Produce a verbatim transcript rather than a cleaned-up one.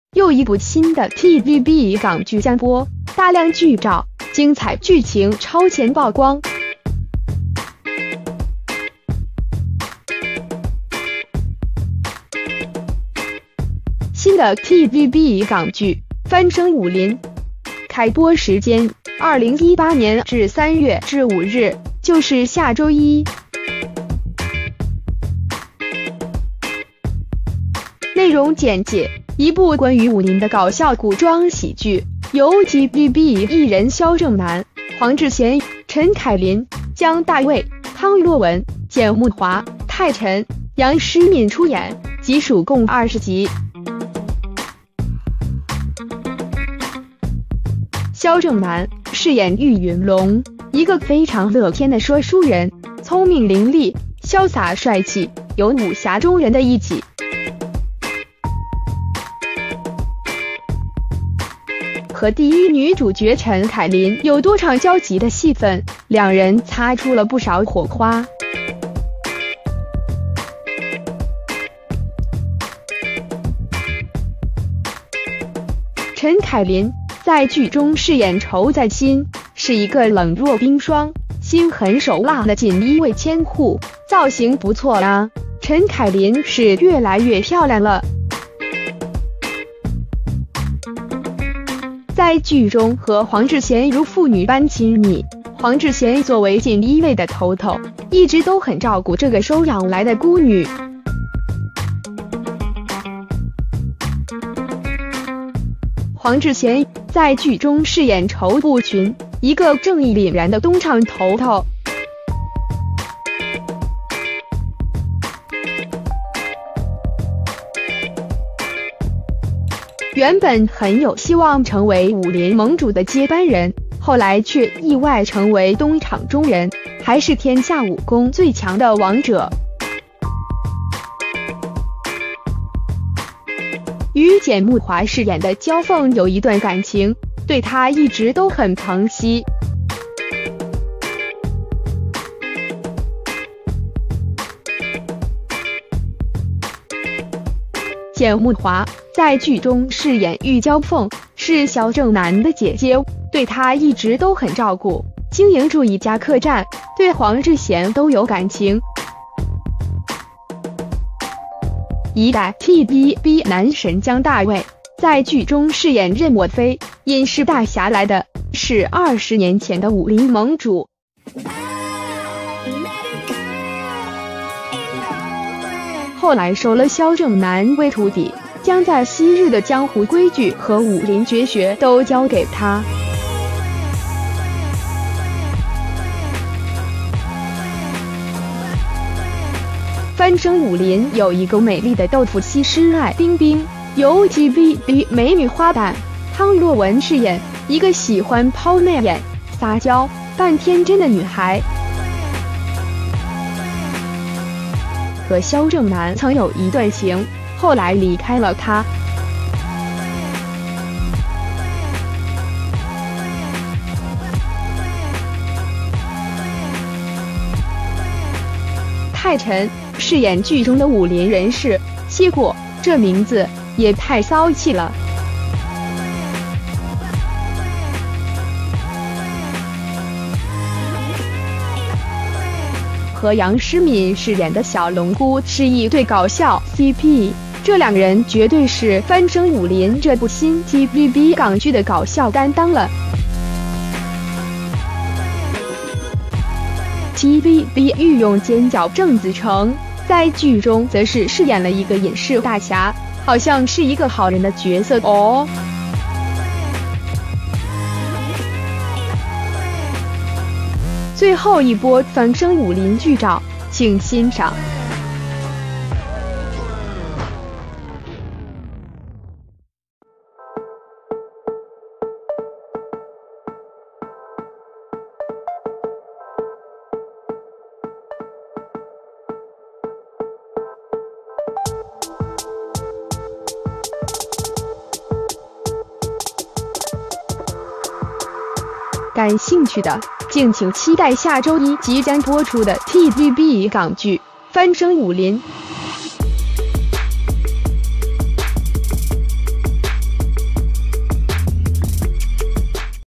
又一部新的 T V B 港剧将播，大量剧照，精彩剧情超前曝光。新的 T V B 港剧《翻生武林》开播时间：二零一八年至三月至五日，就是下周一。内容简介：一部关于武林的搞笑古装喜剧，由 T V B 艺人萧正楠、黄智贤、陈凯琳、姜大卫、汤洛雯、简慕华、泰臣、杨诗敏出演，集数共二十集。萧正楠饰演玉云龙，一个非常乐天的说书人，聪明伶俐，潇洒帅气，有武侠中人的一己。和第一女主角陈凯琳有多场交集的戏份，两人擦出了不少火花。陈凯琳在剧中饰演仇在心，是一个冷若冰霜、心狠手辣的锦衣卫千户，造型不错啊。陈凯琳是越来越漂亮了。在剧中和黄智贤如父女般亲密，黄智贤作为锦衣卫的头头，一直都很照顾这个收养来的孤女。黄智贤在剧中饰演仇不群，一个正义凛然的东厂头头。原本很有希望成为武林盟主的接班人，后来却意外成为东厂中人，还是天下武功最强的王者。与简慕华饰演的焦凤有一段感情，对他一直都很疼惜。简慕华在剧中饰演玉娇凤，是萧正楠的姐姐，对她一直都很照顾，经营住一家客栈，对黄智贤都有感情。一代 T V B 男神姜大卫在剧中饰演任我非，因是大侠来的，是二十年前的武林盟主。后来收了萧正楠为徒弟，将在昔日的江湖规矩和武林绝学都教给他。翻生武林有一个美丽的豆腐西施爱冰冰，由 T V B 美女花旦汤洛雯饰演，一个喜欢抛媚眼、撒娇、扮天真的女孩。和萧正楠曾有一段情，后来离开了他。泰臣饰演剧中的武林人士谢过，这名字也太骚气了。和杨诗敏饰演的小龙姑是一对搞笑 C P， 这两人绝对是《翻生武林》这部新 T V B 港剧的搞笑担当了。T V B 御用尖角郑子成在剧中则是饰演了一个隐士大侠，好像是一个好人的角色哦。最后一波翻生武林剧照，请欣赏。感兴趣的，敬请期待下周一即将播出的 T V B 港剧《翻生武林》。